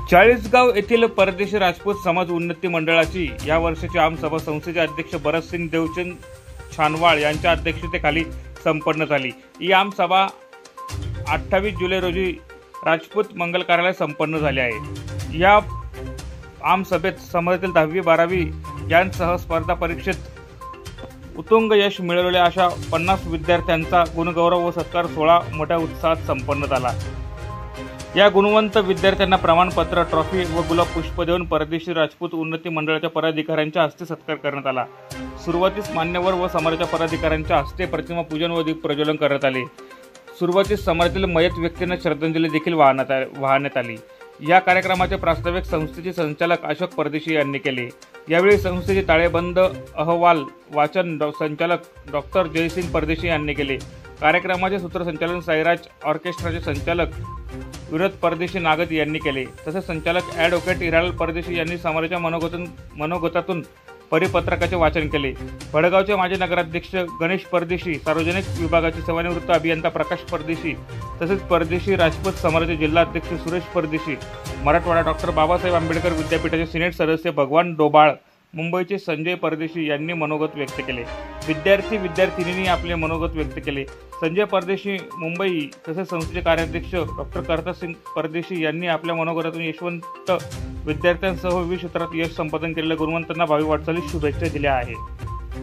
चाळीसगाव येथील परदेशी राजपूत समाज उन्नती मंडळाची या वर्षाची आमसभा संस्थेचे अध्यक्ष भरतसिंग देवचंद छानवाळ यांच्या अध्यक्षतेखाली संपन्न झाली। ही आमसभा 28 जुलै रोजी राजपूत मंगल कार्यालय संपन्न झाली आहे। या आमसभेत समाजातील 10वी 12वी यांसह स्पर्धा परीक्षेत उत्तुंग यश मिळवलेल्या अशा 50 विद्यार्थ्यांचा गुणगौरव व सत्कार सोहळा मोठ्या उत्साहात संपन्न झाला। या गुणवंत विद्यार्थ्यांना प्रमाणपत्र, ट्रॉफी व गुलाब पुष्प देऊन परदेशी राजपूत उन्नती मंडळाच्या पदाधिकाऱ्यांच्या हस्ते सत्कार करण्यात आला। सुरुवातीस मान्यवर व समाजाच्या पदाधिकाऱ्यांच्या हस्ते प्रतिमा पूजन व दीप प्रज्वलन करण्यात आले। सुरुवातीस समाजातील मयत व्यक्तींना श्रद्धांजली देखील वाहण्यात आली। या कार्यक्रमाचे प्रास्ताविक संस्थेचे संचालक अशोक परदेशी यांनी केले। यावेळी संस्थेचे ताळेबंद अहवाल वाचन संचालक डॉक्टर जयसिंग परदेशी यांनी केले। कार्यक्रमाचे सूत्रसंचालन साईराज ऑर्केस्ट्राचे संचालक विनोद परदेशी नागद यांनी केले। तसेच संचालक ॲडव्होकेट हिरालाल परदेशी यांनी समाजाच्या मनोगतातून परिपत्रकाचे वाचन केले। भडगावचे माजी नगराध्यक्ष गणेश परदेशी, सार्वजनिक विभागाचे सेवानिवृत्त अभियंता प्रकाश परदेशी, तसेच परदेशी राजपूत समाजाचे जिल्हाध्यक्ष सुरेश परदेशी, मराठवाडा डॉक्टर बाबासाहेब आंबेडकर विद्यापीठाचे सिनेट सदस्य भगवान डोबाळ, मुंबईचे संजय परदेशी यांनी मनोगत व्यक्त केले। विद्यार्थी-विद्यार्थिनींनी आपले मनोगत व्यक्त केले। संजय परदेशी मुंबई तसेच संस्थेचे कार्याध्यक्ष डॉक्टर करतासिंग परदेशी यांनी आपल्या मनोगतातून यशवंत विद्यार्थ्यांसह विविध क्षेत्रात यश संपादन केलेल्या गुणवंतांना भावी वाटचालीस शुभेच्छा दिल्या आहेत।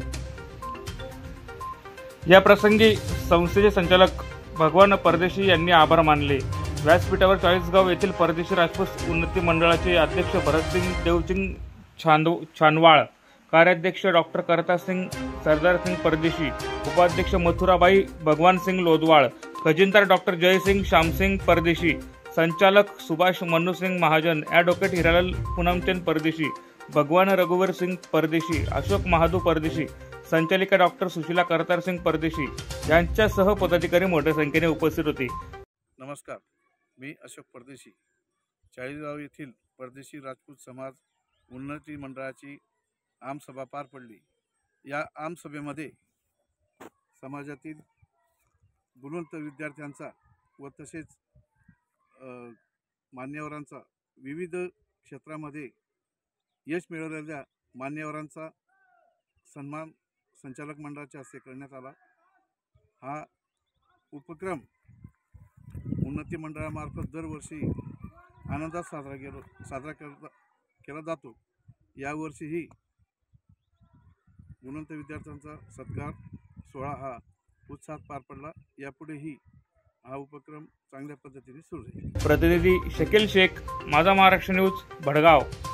या प्रसंगी संस्थेचे संचालक भगवान परदेशी यांनी आभार मानले। व्यासपीठावर चाळीसगाव येथील परदेशी राजपूत उन्नती मंडळाचे अध्यक्ष भरतसिंग देवचंद छानवाळ, कार्याध्यक्ष डॉक्टर करतासिंग सरदारसिंग परदेशी, उपाध्यक्ष मथुराबाई भगवानसिंग लोदवाळ, खजिनदार डॉक्टर जयसिंग श्यामसिंग परदेशी, संचालक सुभाष मन्नूसिंग महाजन, ॲडव्होकेट हिरालाल पूनमचंद परदेशी, भगवान रघुवीर सिंग परदेशी, अशोक महादू परदेशी, संचालिका डॉक्टर सुशीला करतारसिंग परदेशी यांच्यासह पदाधिकारी मोठ्या संख्येने उपस्थित होते। नमस्कार, मी अशोक परदेशी। चाळीसगाव येथील परदेशी राजपूत समाज उन्नती मंडळाची आमसभा पार पडली। या आमसभेमध्ये समाजातील गुणवंत विद्यार्थ्यांचा व तसेच मान्यवरांचा, विविध क्षेत्रामध्ये यश मिळवलेल्या मान्यवरांचा सन्मान संचालक मंडळाच्या हस्ते करण्यात आला। हा उपक्रम उन्नती मंडळामार्फत दरवर्षी आनंदात साजरा केला जातो। यावर्षीही गुणवंत विद्यार्थ्यांचा सत्कार सोहळा हा उत्साहात पार पडला। यापुढेही हा उपक्रम चांगल्या पद्धतीने सुरू राहील। प्रतिनिधी शकील शेख, माझा महाराष्ट्र न्यूज, भडगाव।